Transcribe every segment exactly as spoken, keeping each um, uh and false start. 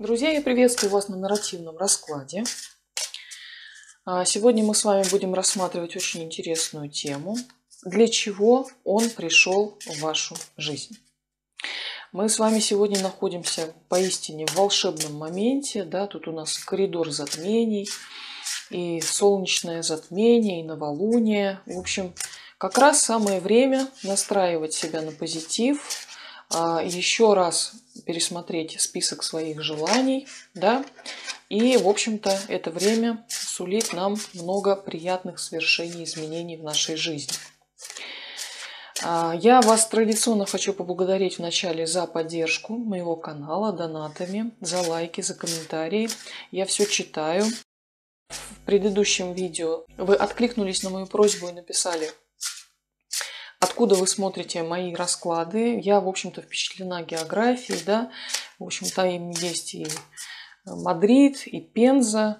Друзья, я приветствую вас на нарративном раскладе. Сегодня мы с вами будем рассматривать очень интересную тему. Для чего он пришел в вашу жизнь? Мы с вами сегодня находимся поистине в волшебном моменте. Да? Тут у нас коридор затмений, и солнечное затмение, и новолуние. В общем, как раз самое время настраивать себя на позитив, еще раз пересмотреть список своих желаний, да, и, в общем-то, это время сулит нам много приятных свершений, изменений в нашей жизни. Я вас традиционно хочу поблагодарить вначале за поддержку моего канала донатами, за лайки, за комментарии. Я все читаю. В предыдущем видео вы откликнулись на мою просьбу и написали, откуда вы смотрите мои расклады. Я, в общем-то, впечатлена географией, да. В общем-то, им есть и Мадрид, и Пенза,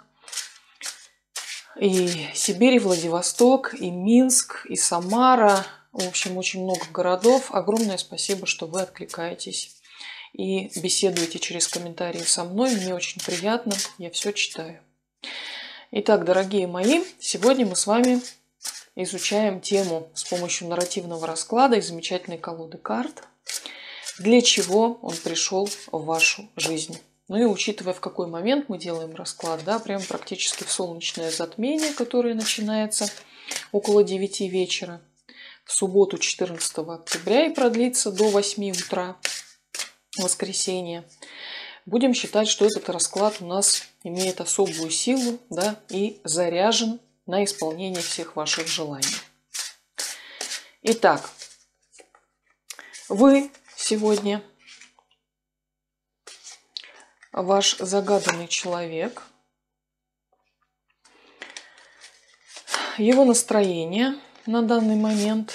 и Сибирь, и Владивосток, и Минск, и Самара. В общем, очень много городов. Огромное спасибо, что вы откликаетесь и беседуете через комментарии со мной. Мне очень приятно, я все читаю. Итак, дорогие мои, сегодня мы с вами изучаем тему с помощью нарративного расклада и замечательной колоды карт. Для чего он пришел в вашу жизнь? Ну и учитывая, в какой момент мы делаем расклад, да, прям практически в солнечное затмение, которое начинается около девяти вечера, в субботу четырнадцатого октября и продлится до восьми утра, воскресенье. Будем считать, что этот расклад у нас имеет особую силу, да, и заряжен на исполнение всех ваших желаний. Итак, вы сегодня, ваш загаданный человек, его настроение на данный момент,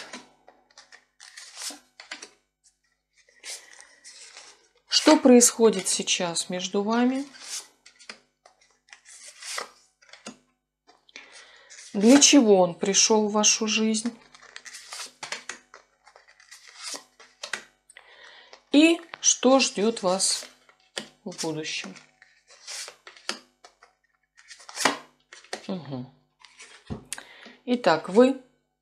что происходит сейчас между вами, для чего он пришел в вашу жизнь и что ждет вас в будущем. Угу. Итак, вы.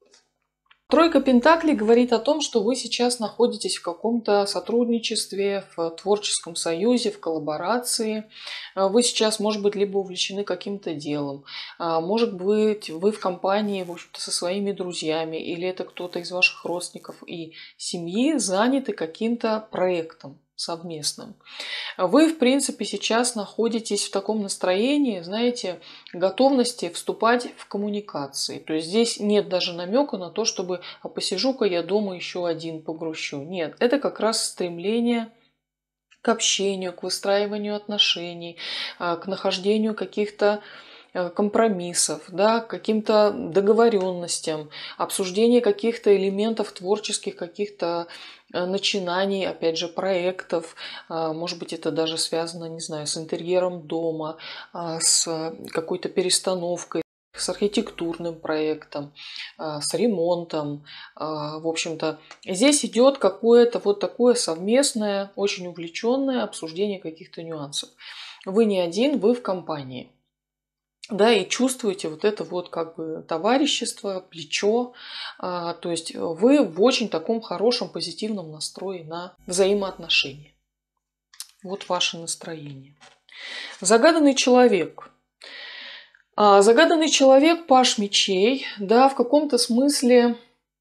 Тройка Пентаклей говорит о том, что вы сейчас находитесь в каком-то сотрудничестве, в творческом союзе, в коллаборации. Вы сейчас, может быть, либо увлечены каким-то делом, может быть, вы в компании, в общем-то, со своими друзьями, или это кто-то из ваших родственников и семьи заняты каким-то проектом совместным. Вы, в принципе, сейчас находитесь в таком настроении, знаете, готовности вступать в коммуникации. То есть здесь нет даже намека на то, чтобы а посижу-ка я дома еще один погрущу. Нет, это как раз стремление к общению, к выстраиванию отношений, к нахождению каких-то компромиссов, да, к каким-то договоренностям, обсуждение каких-то элементов творческих, каких-то начинаний, опять же, проектов. Может быть, это даже связано, не знаю, с интерьером дома, с какой-то перестановкой, с архитектурным проектом, с ремонтом. В общем-то, здесь идет какое-то вот такое совместное, очень увлеченное обсуждение каких-то нюансов. Вы не один, вы в компании. Да, и чувствуете вот это вот как бы товарищество, плечо. То есть вы в очень таком хорошем, позитивном настрое на взаимоотношения. Вот ваше настроение. Загаданный человек. Загаданный человек, паж мечей, да, в каком-то смысле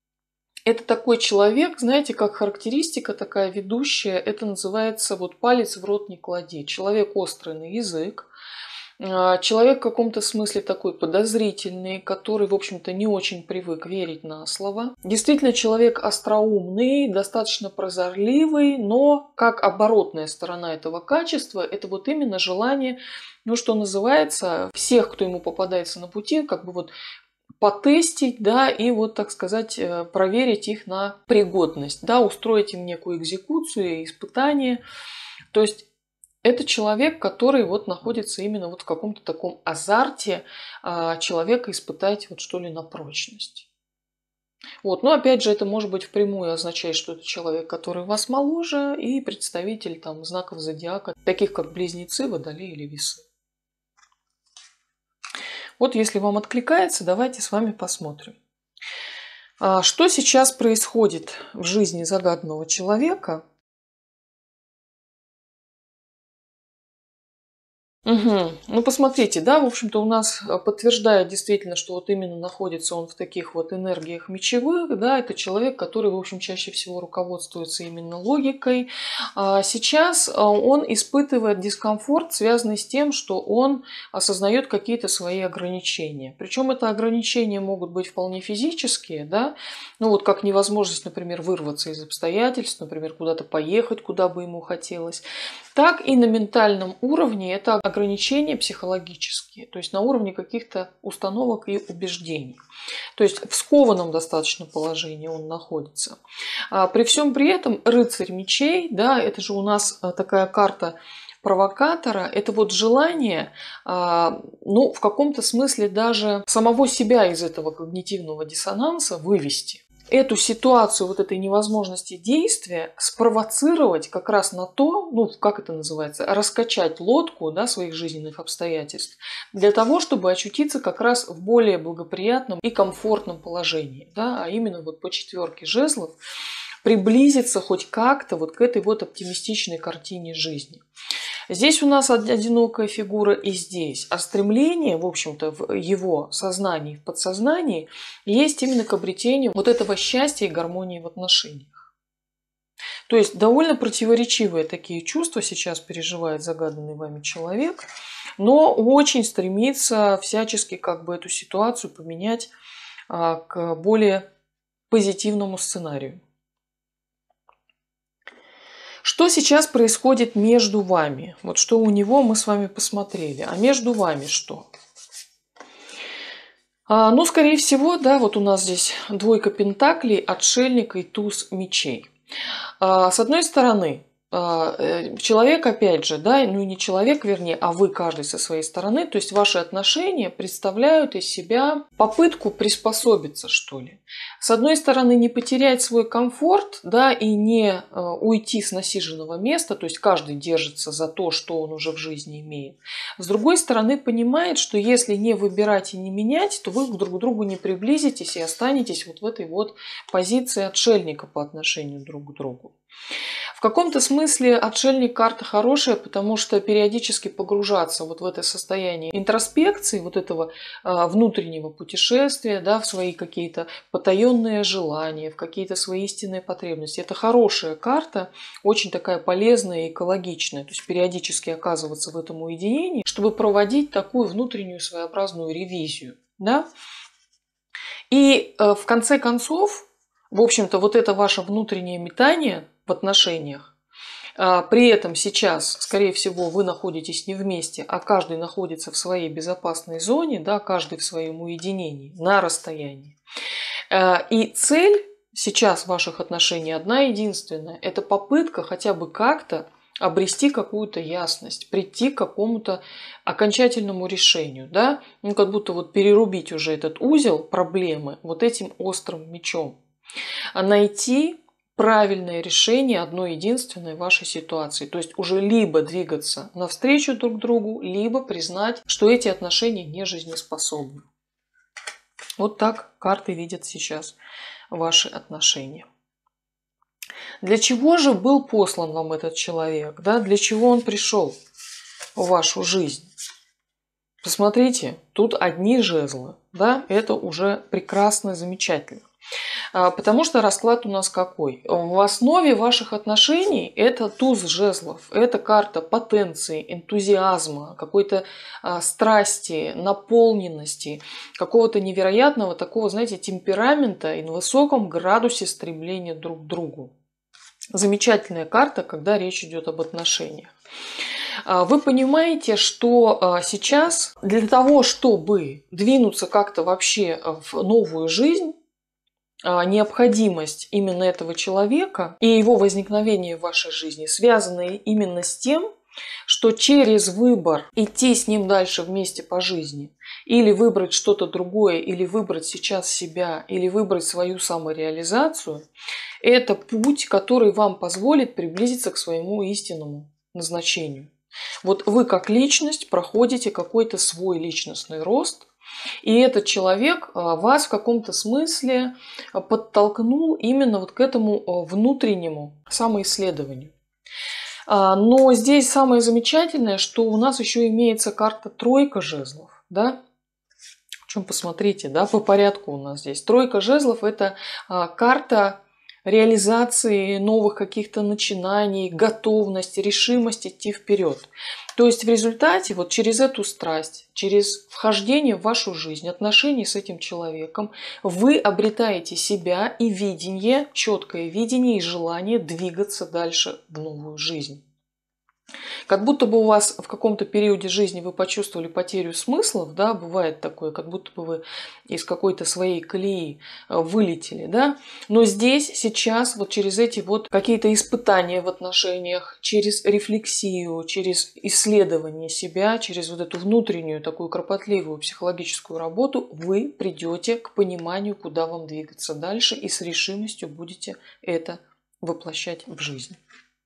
это такой человек, знаете, как характеристика такая ведущая, это называется вот палец в рот не клади. Человек острый на язык, человек в каком-то смысле такой подозрительный, который, в общем-то, не очень привык верить на слово. Действительно, человек остроумный, достаточно прозорливый, но как оборотная сторона этого качества, это вот именно желание, ну, что называется, всех, кто ему попадается на пути, как бы вот потестить, да, и вот, так сказать, проверить их на пригодность, да, устроить им некую экзекуцию, испытание. То есть это человек, который вот находится именно вот в каком-то таком азарте а, человека испытать вот что ли на прочность. Вот. Но опять же, это может быть впрямую означать, что это человек, который вас моложе, и представитель там, знаков зодиака, таких как Близнецы, Водолей или Весы. Вот если вам откликается, давайте с вами посмотрим. Что сейчас происходит в жизни загаданного человека? Угу. Ну, посмотрите, да, в общем-то, у нас подтверждает действительно, что вот именно находится он в таких вот энергиях мечевых, да, это человек, который, в общем, чаще всего руководствуется именно логикой. А сейчас он испытывает дискомфорт, связанный с тем, что он осознает какие-то свои ограничения. Причем это ограничения могут быть вполне физические, да, ну вот как невозможность, например, вырваться из обстоятельств, например, куда-то поехать, куда бы ему хотелось, так и на ментальном уровне это ограничения психологические, то есть на уровне каких-то установок и убеждений. То есть в скованном достаточно положении он находится. При всем при этом рыцарь мечей, да, это же у нас такая карта провокатора, это вот желание, ну, в каком-то смысле даже самого себя из этого когнитивного диссонанса вывести. Эту ситуацию вот этой невозможности действия спровоцировать как раз на то, ну, как это называется, раскачать лодку, да, своих жизненных обстоятельств, для того, чтобы очутиться как раз в более благоприятном и комфортном положении, да, а именно вот по четверке жезлов приблизиться хоть как-то вот к этой вот оптимистичной картине жизни. Здесь у нас одинокая фигура и здесь. А стремление, в общем-то, в его сознании, в подсознании есть именно к обретению вот этого счастья и гармонии в отношениях. То есть довольно противоречивые такие чувства сейчас переживает загаданный вами человек, но очень стремится всячески как бы эту ситуацию поменять к более позитивному сценарию. Что сейчас происходит между вами? Вот что у него мы с вами посмотрели. А между вами что? А, ну, скорее всего, да, вот у нас здесь двойка пентаклей, отшельник и туз мечей. А, с одной стороны, человек, опять же, да, ну не человек, вернее, а вы каждый со своей стороны, то есть ваши отношения представляют из себя попытку приспособиться, что ли. С одной стороны, не потерять свой комфорт, да, и не уйти с насиженного места, то есть каждый держится за то, что он уже в жизни имеет. С другой стороны, понимает, что если не выбирать и не менять, то вы друг к другу не приблизитесь и останетесь вот в этой вот позиции отшельника по отношению друг к другу. В каком-то смысле отшельник карта хорошая, потому что периодически погружаться вот в это состояние интроспекции, вот этого а, внутреннего путешествия, да, в свои какие-то потаенные желания, в какие-то свои истинные потребности. Это хорошая карта, очень такая полезная и экологичная. То есть периодически оказываться в этом уединении, чтобы проводить такую внутреннюю своеобразную ревизию. Да? И э, в конце концов, в общем-то, вот это ваше внутреннее метание в отношениях. При этом сейчас, скорее всего, вы находитесь не вместе, а каждый находится в своей безопасной зоне, да, каждый в своем уединении, на расстоянии. И цель сейчас ваших отношений одна единственная. Это попытка хотя бы как-то обрести какую-то ясность, прийти к какому-то окончательному решению. Да? Ну, как будто вот перерубить уже этот узел проблемы вот этим острым мечом. А найти правильное решение одной единственной вашей ситуации. То есть уже либо двигаться навстречу друг другу, либо признать, что эти отношения не жизнеспособны. Вот так карты видят сейчас ваши отношения. Для чего же был послан вам этот человек? Да? Для чего он пришел в вашу жизнь? Посмотрите, тут одни жезлы. Да? Это уже прекрасно, замечательно. Потому что расклад у нас какой? В основе ваших отношений это туз жезлов, это карта потенции, энтузиазма, какой-то страсти, наполненности, какого-то невероятного такого, знаете, темперамента и на высоком градусе стремления друг к другу. Замечательная карта, когда речь идет об отношениях. Вы понимаете, что сейчас для того, чтобы двинуться как-то вообще в новую жизнь, необходимость именно этого человека и его возникновение в вашей жизни связаны именно с тем, что через выбор идти с ним дальше вместе по жизни, или выбрать что-то другое, или выбрать сейчас себя, или выбрать свою самореализацию, это путь, который вам позволит приблизиться к своему истинному назначению. Вот вы как личность проходите какой-то свой личностный рост, и этот человек вас в каком-то смысле подтолкнул именно вот к этому внутреннему самоисследованию. Но здесь самое замечательное, что у нас еще имеется карта тройка жезлов. Да? Причем посмотрите, да, по порядку у нас здесь. Тройка жезлов – это карта реализации новых каких-то начинаний, готовности, решимость идти вперед. То есть в результате вот через эту страсть, через вхождение в вашу жизнь, отношения с этим человеком, вы обретаете себя и видение, четкое видение и желание двигаться дальше в новую жизнь. Как будто бы у вас в каком-то периоде жизни вы почувствовали потерю смыслов, да, бывает такое, как будто бы вы из какой-то своей колеи вылетели, да, но здесь, сейчас, вот через эти вот какие-то испытания в отношениях, через рефлексию, через исследование себя, через вот эту внутреннюю такую кропотливую психологическую работу, вы придете к пониманию, куда вам двигаться дальше, и с решимостью будете это воплощать в жизнь.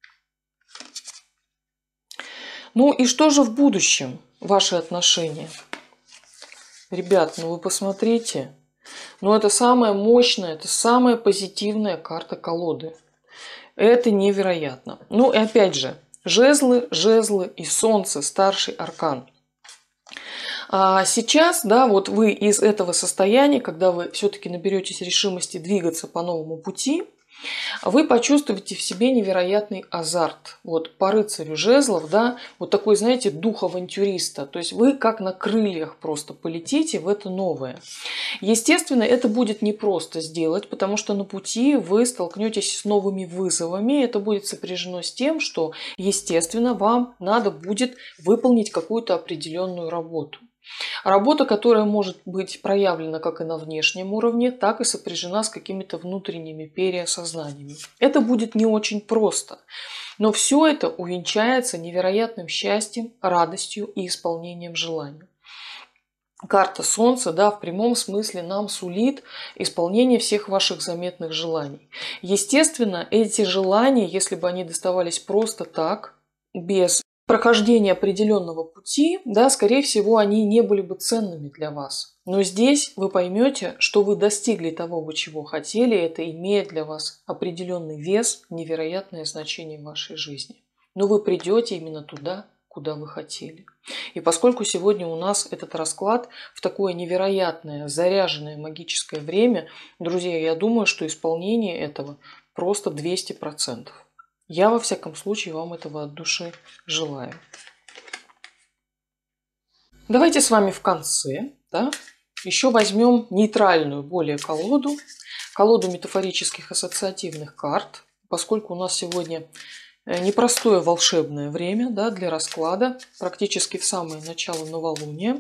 Ну и что же в будущем ваши отношения? Ребят, ну вы посмотрите. Ну это самая мощная, это самая позитивная карта колоды. Это невероятно. Ну и опять же, жезлы, жезлы и солнце, старший аркан. А сейчас, да, вот вы из этого состояния, когда вы все-таки наберетесь решимости двигаться по новому пути, вы почувствуете в себе невероятный азарт. Вот по рыцарю жезлов, да, вот такой, знаете, дух авантюриста. То есть вы как на крыльях просто полетите в это новое. Естественно, это будет непросто сделать, потому что на пути вы столкнетесь с новыми вызовами. Это будет сопряжено с тем, что, естественно, вам надо будет выполнить какую-то определенную работу. Работа, которая может быть проявлена как и на внешнем уровне, так и сопряжена с какими-то внутренними переосознаниями. Это будет не очень просто, но все это увенчается невероятным счастьем, радостью и исполнением желаний. Карта Солнца, да, в прямом смысле нам сулит исполнение всех ваших заметных желаний. Естественно, эти желания, если бы они доставались просто так, без прохождения определенного пути, да, скорее всего, они не были бы ценными для вас. Но здесь вы поймете, что вы достигли того, вы чего хотели, это имеет для вас определенный вес, невероятное значение в вашей жизни. Но вы придете именно туда, куда вы хотели. И поскольку сегодня у нас этот расклад в такое невероятное, заряженное магическое время, друзья, я думаю, что исполнение этого просто двести процентов. Я, во всяком случае, вам этого от души желаю. Давайте с вами в конце, да, еще возьмем нейтральную более колоду, колоду метафорических ассоциативных карт, поскольку у нас сегодня непростое волшебное время, да, для расклада, практически в самое начало новолуния.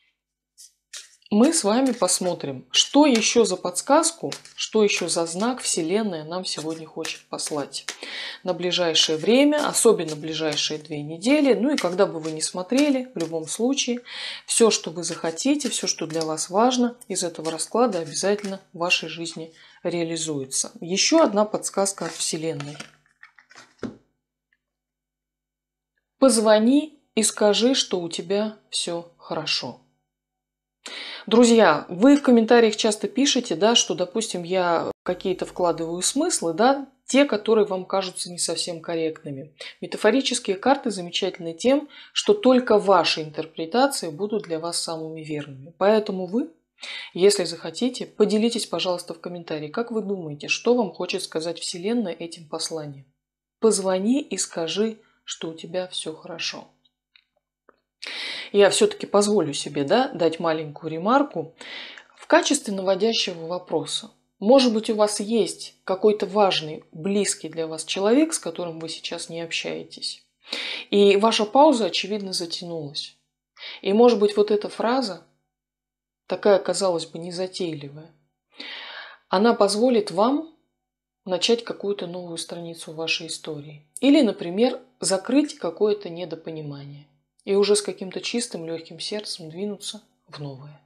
Мы с вами посмотрим, что еще за подсказку, что еще за знак Вселенная нам сегодня хочет послать на ближайшее время, особенно ближайшие две недели. Ну и когда бы вы ни смотрели, в любом случае, все, что вы захотите, все, что для вас важно, из этого расклада обязательно в вашей жизни реализуется. Еще одна подсказка от Вселенной. Позвони и скажи, что у тебя все хорошо. Друзья, вы в комментариях часто пишете, да, что, допустим, я какие-то вкладываю смыслы, да, те, которые вам кажутся не совсем корректными. Метафорические карты замечательны тем, что только ваши интерпретации будут для вас самыми верными. Поэтому вы, если захотите, поделитесь, пожалуйста, в комментарии, как вы думаете, что вам хочет сказать Вселенная этим посланием. Позвони и скажи, что у тебя все хорошо. Я все-таки позволю себе, да, дать маленькую ремарку в качестве наводящего вопроса. Может быть, у вас есть какой-то важный, близкий для вас человек, с которым вы сейчас не общаетесь. И ваша пауза, очевидно, затянулась. И, может быть, вот эта фраза, такая, казалось бы, незатейливая, она позволит вам начать какую-то новую страницу вашей истории. Или, например, закрыть какое-то недопонимание и уже с каким-то чистым, легким сердцем двинуться в новое.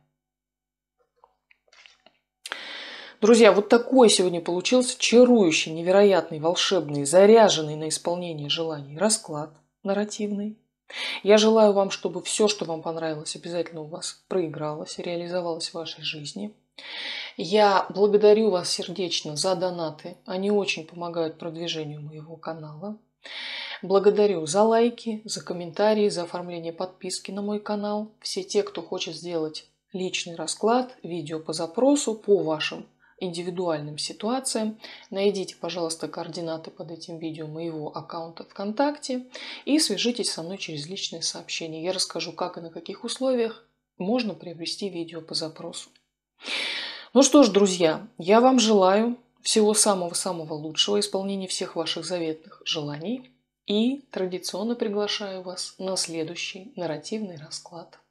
Друзья, вот такой сегодня получился чарующий, невероятный, волшебный, заряженный на исполнение желаний расклад нарративный. Я желаю вам, чтобы все, что вам понравилось, обязательно у вас проигралось, реализовалось в вашей жизни. Я благодарю вас сердечно за донаты. Они очень помогают продвижению моего канала. Благодарю за лайки, за комментарии, за оформление подписки на мой канал. Все те, кто хочет сделать личный расклад, видео по запросу, по вашим индивидуальным ситуациям, найдите, пожалуйста, координаты под этим видео моего аккаунта ВКонтакте и свяжитесь со мной через личные сообщения. Я расскажу, как и на каких условиях можно приобрести видео по запросу. Ну что ж, друзья, я вам желаю всего самого-самого лучшего, исполнения всех ваших заветных желаний и традиционно приглашаю вас на следующий нарративный расклад.